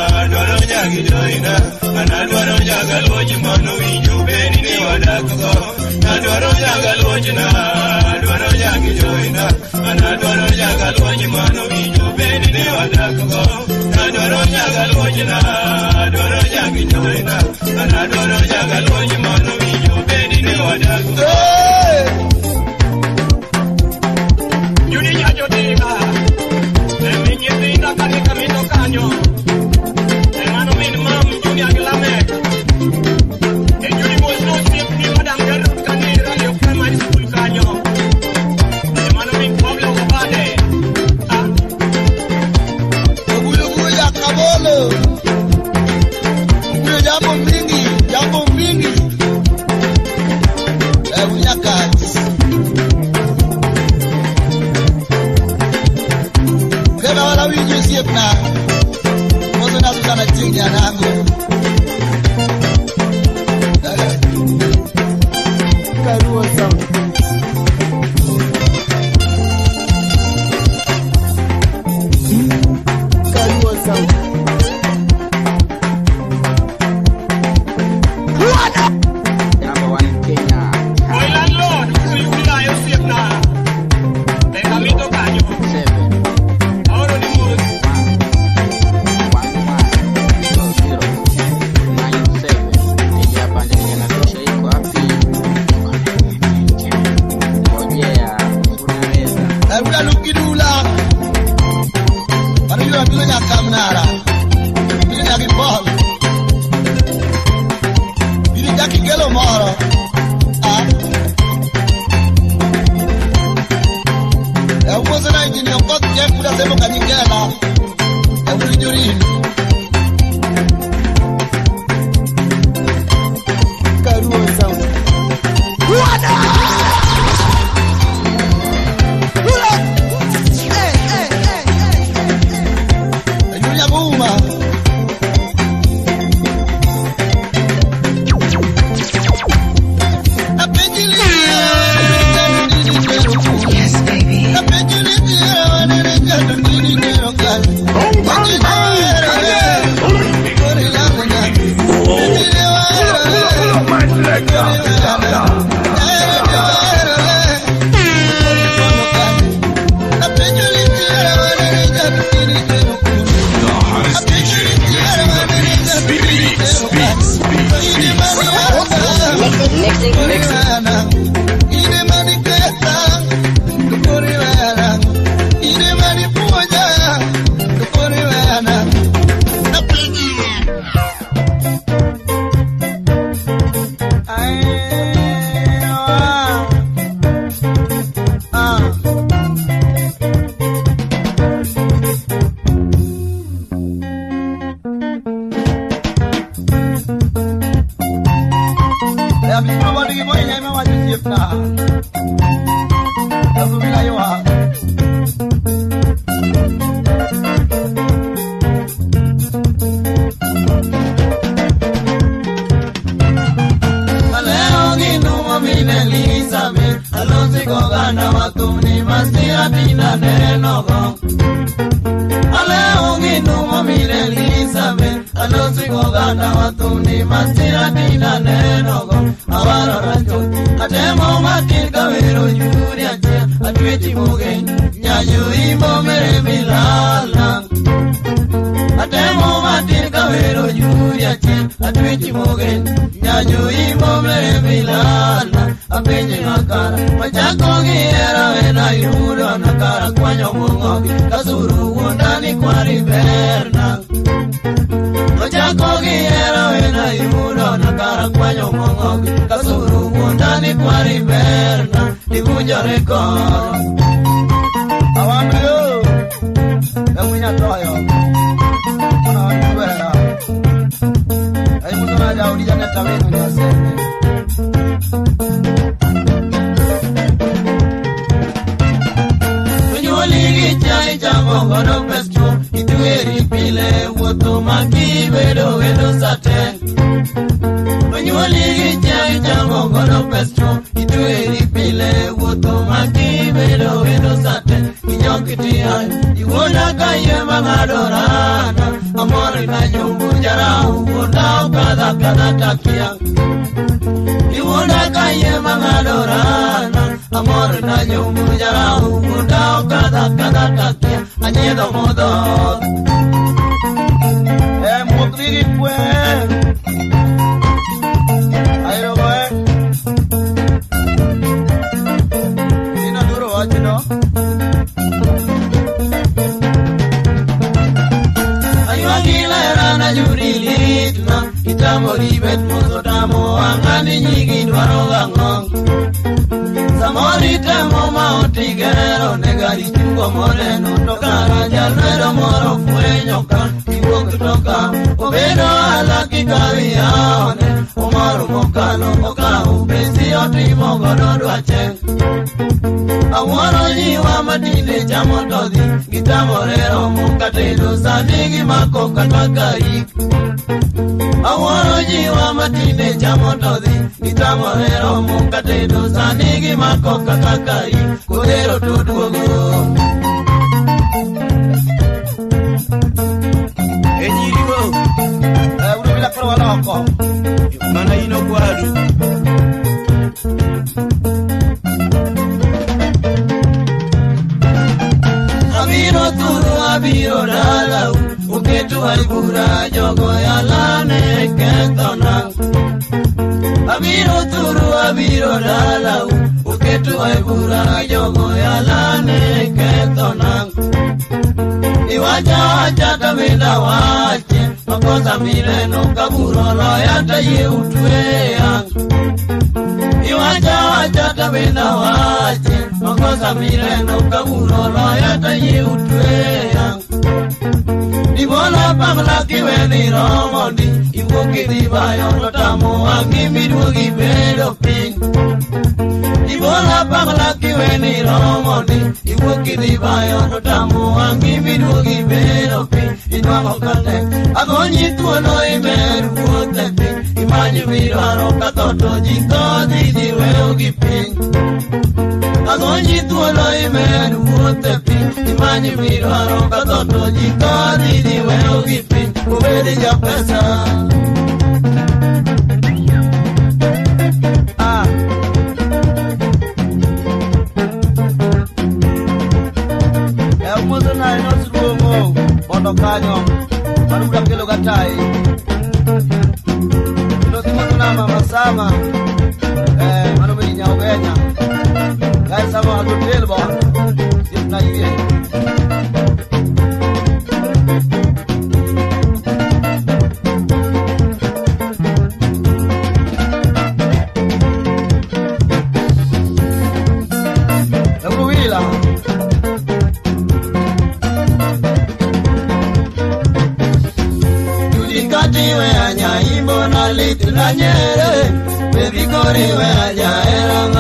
Adorojagaloina, and Adorojagaloina, you bed in your dago, Adorojagaloina, Adorojagaloina, and Adorojagaloina, you bed in your dago, Adorojagaloina, Adorojagaloina, and Adorojagaloina, you bed in your dago. You need your data. Camino Caño, hermano minimum, Junior Glamek, el Junior no siempre va a dar canera, yo creo que es un caño, hermano min Pablo Gabade, Oguya Cabolo, Yabo Mingi, Oguya Cats. Ahora vi yo siempre no se nos gana chingar algo. Caruo sound. Caruo sound. Number one in Kenya. Oil and Lord, you fly yo siempre. El camino caño. Yes, baby. moy nyai ma wajib yepta Aku bila yawa Aleo ginu mamine Elizabeth Alonzi gogana watuni masira tina nenogo Aleo ginu mamine Elizabeth Alonzi gogana watuni masira tina nenogo Awaro rajo Atemo matin kawero yuri ache Atweti mugen Nyanyu imbo mere milala Atemo matin kawero yuri ache Atweti mugen Nyanyu imbo mere milala Apenye nakara Machako giera wena yudo nakara Kwanyo mungogi Kasuru wundani kwari berna Machako giera wena yudo nakara Kwanyo mungogi Kasuru wundani kwari berna Divunja rekord Awandu yo Emunya toyo Awandu wera Ay mutuna jaudi jane tawenu nyasene Ligi chai chamo gono pesto Itueri pile woto maki vedo vedo saten Onyo ligi chai chamo gono pesto Itueri pile woto maki vedo vedo saten Inyokiti ay Iwona kaye mangadorana Amore na nyumbu jara Uwona ukada kada takia Iwona kaye mangadorana Amor na nyumbu jara Uwona ukada kada takia Anyedo modo Mutiri kwe Ayo boy Ina duro wachino Ayo agila erana yuri litna Itamo ribet mozo tamo Angani nyigi dwaro gangong Samori temo maotigero Negari chungo moreno Tokara jalero moro fueño kan Iwok toka Obedo alaki kawiaone Umaru mokano moka Ubesi otimo godo dwachen Aworo nyiwa matinde chamo todhi Gitamorero mokatelo Sanigi mako katakarik Aworo nyiwa matinde chamo todhi Gitamorero mokatelo Sanigi mako katakarik Kodero tuduogo Enyiriwo Uro bila kuro wala wako Mana ino kwadu Abiro turu abiro dalau Uketu haibura jogo yalane ketona Abiro turu abiro dalau Uketu haibura jogo yalane ketona Iwaja waja tabenda wache Makosa mileno kaburo loyata ye utuea Iwaja waja tabenda wache Makosa mileno kaburo loyata ye utuea Ibola pamla kiwe ni romodi Iwoki dibayo notamo Angimi dugi bedo ping Ibola pamla kiwe ni romodi Iwoki dibayo notamo Angimi dugi bedo ping Inwango kate Agonyi tuono imeru kuote ping Imanyi mirano katoto jiko didi weo giping Agonyi tuono imeru kuote ping Imanyi mirano katoto jiko didi weo giping Kubedi ja pesa Muzo na ino surumo Bondo kanyo Manuda kilo gatai Ino simo tunama masama Manubili nyaugenya Gai sama hatutilbo Sipna yue Ebuwila Katiwe anya imbo na litu na nyere Baby koriwe anya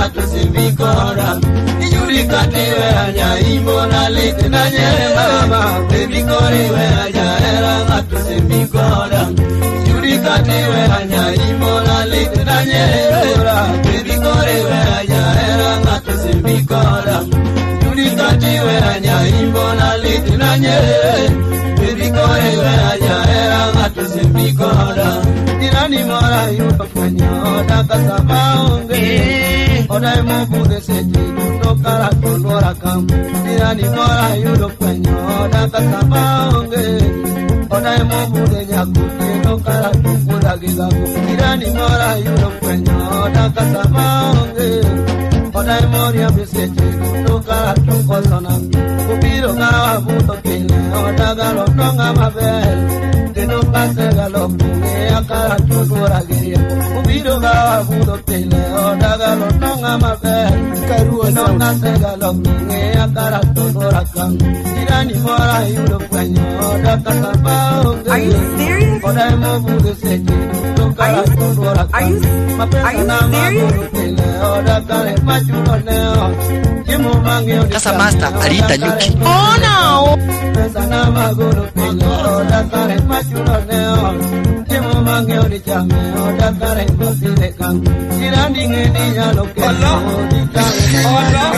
ng'ato simbikora Ijuri katiwe anya imona lite na nyere mama Baby koriwe anya era ng'ato simbikora Ijuri katiwe anya imona lite na nyere Baby koriwe anya era ng'ato simbikora Ijuri katiwe anya imona lite na nyere Baby koriwe anya era ng'ato simbikora Dirani mora yuto kwenye oda kasama onge Oda imubu de seti kuto kara tolora kam Dirani mora yuto kwenye oda kasama onge Oda imubu de nyaku kuto kara tukula gigaku Dirani mora yuto kwenye oda kasama onge Oda imori ya beseti kuto kara tukosona Kubiro gawa buto kile oda galo nonga mabel Teno kase galo kunge akara tudura giri Ubiro gawa budo pile oda galo nonga mabel Teno kase galo kunge akara tudura kam Tirani mora yudo kwenye oda kasaba onge Are you serious? Oda emo budo seti tukara tudura kam Mapesa nama budo pile oda kare machulo neo Sasa master aliita nyuki. Oh no! Pesa nama budo pile oda kare machulo neo Timo mange odi chame oda kare kusile kam Tirani ngeni yalo ke Allah! Allah!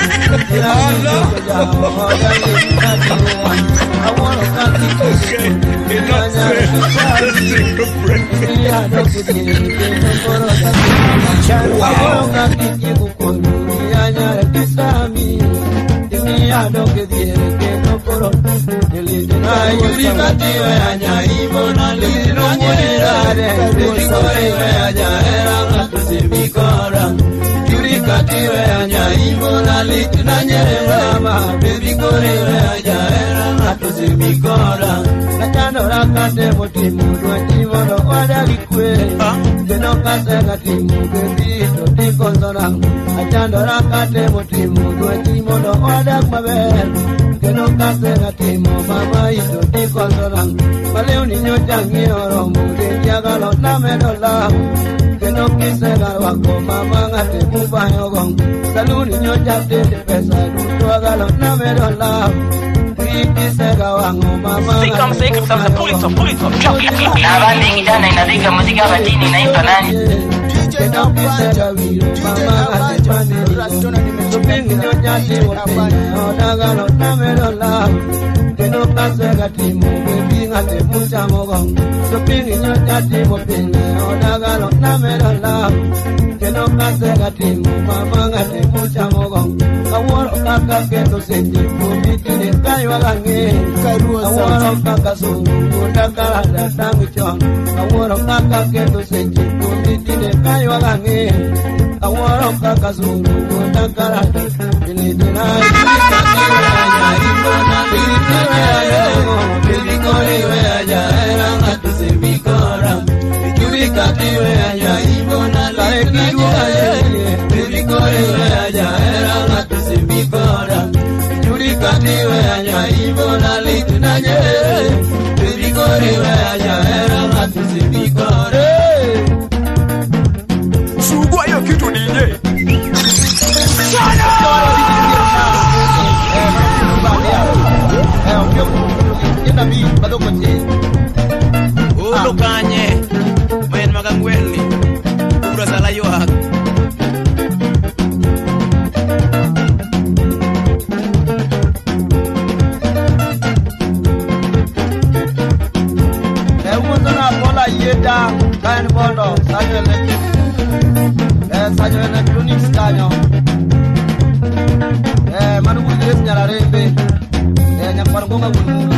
Katiwe anya imona liti na nyere mama Baby korewe anya era ng'ato simbikora Nachano rakate motimu Dwatimono wada likwe Keno kase ngatimu Kebito tikonsona Nachano rakate motimu Dwatimono wada maber Keno kase ngatimu Mama ito tikonsona Maleo ninyo changi oromu Denjagalo na medola Keno kisega wako mama ngate mubayo gong Saluni nyoja tete pesa duto agalo na medola Kisega wango mama ngate Na bandi kijana inazika muzika batini inaitwa nani? Keno kisega wiro mama ngate chwane Supingi nyoja tete pesa odagalo na medola Keno kasega timu bebi ngate mucha mogong Supingi nyoja tete pesa odagalo na medola Keno kasega timu mama ngate mucha mogong Kaworo kaka kendo senti Kumitine kaiwa lange Kaworo kaka suru Kundakala datangi chon Kaworo kaka kendo senti Kumitine kaiwa lange Kaworo kaka suru Kundakala datangi Sugua hiyo kitu DJ. Ulo kanye. Main magangweli. Ura salayo hak. Kain bondo sajo electronics kanyo manu kujes nyararembe nyakwar gonga gulu